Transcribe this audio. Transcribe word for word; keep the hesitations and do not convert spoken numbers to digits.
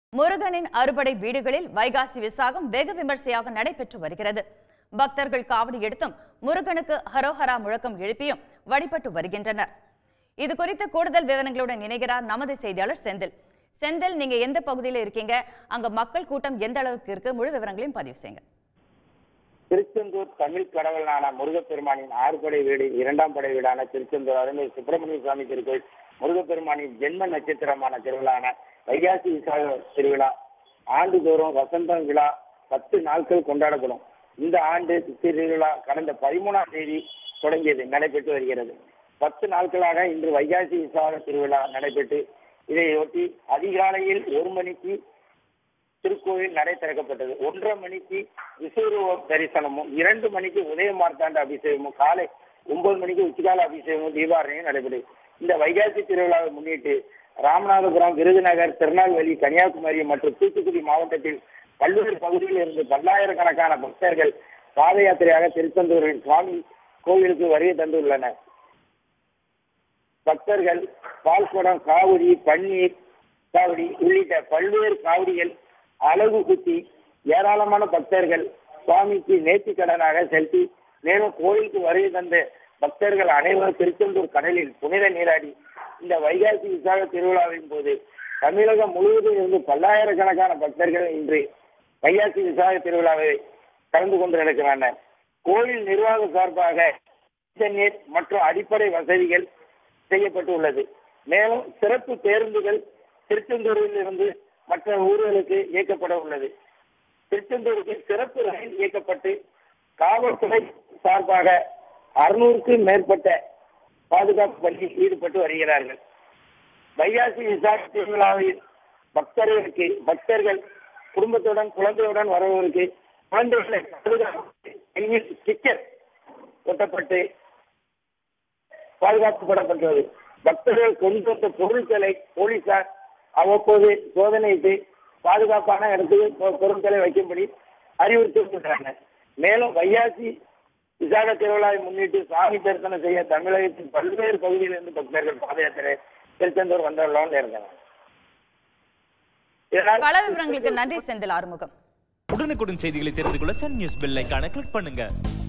முருகனின் அறுபடை வீடுகளில் வைகாசி விசாகம் வெகு விமர்சையாக நடைபெற்று வருகிறது. பக்தர்கள் காவடி எடுத்தும் முருகனுக்கு ஹரோஹரா முழக்கம் எழுப்பியும் வழிபட்டு வருகின்றனர். இது குறித்து கூடுதல் விவரங்களுடன் இணைகிறார் நமது செய்தியாளர் செந்தில். செந்தில், நீங்க எந்த பகுதியில் இருக்கீங்க? அங்க மக்கள் கூட்டம் எந்த அளவுக்கு இருக்கு? முழு விவரங்களையும் பதிவு செய்யுங்க. திருச்செந்தூர் தமிழ் கடவுளான முருகப்பெருமானின் ஆறுபடை வீடு இரண்டாம் படை வீடான திருச்செந்தூர் அருள்மிகு சுப்பிரமணிய சுவாமி திருக்கோயில் முருகப்பெருமானின் ஜென்ம நட்சத்திரமான திருவிழான வைகாசி விசாக திருவிழா ஆண்டுதோறும் வசந்தம் விழா பத்து நாட்கள் கொண்டாடப்படும். இந்த ஆண்டு திருவிழா கடந்த பதிமூணாம் தேதி தொடங்கியது நடைபெற்று வருகிறது. பத்து நாட்களாக இன்று வைகாசி விசாக திருவிழா நடைபெற்று இதையொட்டி அதிகாலையில் ஒரு மணிக்கு திருக்கோவில் நடை திறக்கப்பட்டது. ஒன்றரை மணிக்கு விஸ்வரூப தரிசனமும் இரண்டு மணிக்கு உதய மார்த்தாண்ட அபிஷேகமும் காலை ஒன்பது மணிக்கு உச்சிகால அபிஷேகமும் தீபாரணையும் நடைபெறும். இந்த வைகாசி திருவிழாவை முன்னிட்டு ராமநாதபுரம், விருதுநகர், திருநெல்வேலி, கன்னியாகுமரி மற்றும் தூத்துக்குடி மாவட்டத்தில் பல்வேறு பகுதியில் இருந்து பல்லாயிரக்கணக்கான பக்தர்கள் பாத யாத்திரையாக திருச்செந்தூரில் சுவாமி கோவிலுக்கு வருகை தந்துள்ளனர். பக்தர்கள் பால்குடம், காவடி, பன்னீர் காவடி உள்ளிட்ட பல்வேறு காவடிகள் அழகு குத்தி ஏராளமான பக்தர்கள் சுவாமிக்கு நேர்த்தி கடனாக செலுத்தி மேலும் கோயிலுக்கு வருகை தந்த பக்தர்கள் அனைவரும் திருச்செந்தூர் கடலில் புனித நீராடி இந்த வைகாசி விசாக திருவிழாவின் போது தமிழகம் முழுவதும் இருந்து பல்லாயிரக்கணக்கான பக்தர்கள் இன்று வைகாசி விசாக திருவிழாவை கலந்து கொண்டு நடக்கிறார்கள். கோயில் நிர்வாக சார்பாக நீர் மற்றும் அடிப்படை வசதிகள் செய்யப்பட்டுள்ளது. மேலும் சிறப்பு பேருந்துகள் திருச்செந்தூரில் இருந்து மற்ற ஊர்களுக்கு இயக்கப்பட உள்ளது. திருச்செந்தூருக்கு சிறப்பு ரயில் இயக்கப்பட்டு காவல்துறை சார்பாக அறுநூறுக்கும் மேற்பட்ட பாதுகாப்பு பணியில் ஈடுபட்டு வருகிறார்கள். வைகாசி விசாக திருவிழாவில் பக்தர்களுக்கு பக்தர்கள் குடும்பத்துடன் குழந்தையுடன் வருவதற்கு குழந்தைகளை பாதுகாப்பு ஸ்டிக்கர் ஒட்டப்பட்டு பாதுகாக்கப்படப்பட்டது. பக்தர்கள் கொண்டு வந்த பொருட்களை போலீசார் அவ்வப்போது சோதனையிட்டு பாதுகாப்பான இடத்துக்கு பொருட்களை வைக்கும்படி அறிவுறுத்தியிருக்கின்றனர். மேலும் வைகாசி விசாக திருவிழாவை முன்னிட்டு சாமி தரிசனம் செய்ய தமிழகத்தின் பல்வேறு பகுதியிலிருந்து பக்தர்கள் பாத யாத்திரை திருச்செந்தூர் வந்துள்ளோம் இருக்கிறார். பல விவரங்களுக்கு நன்றி செந்தில் ஆறுமுகம். உடனுக்குடன் செய்திகளை தெரிந்து கொள்ள சன் நியூஸ் பெல் ஐகானை கிளிக் பண்ணுங்க.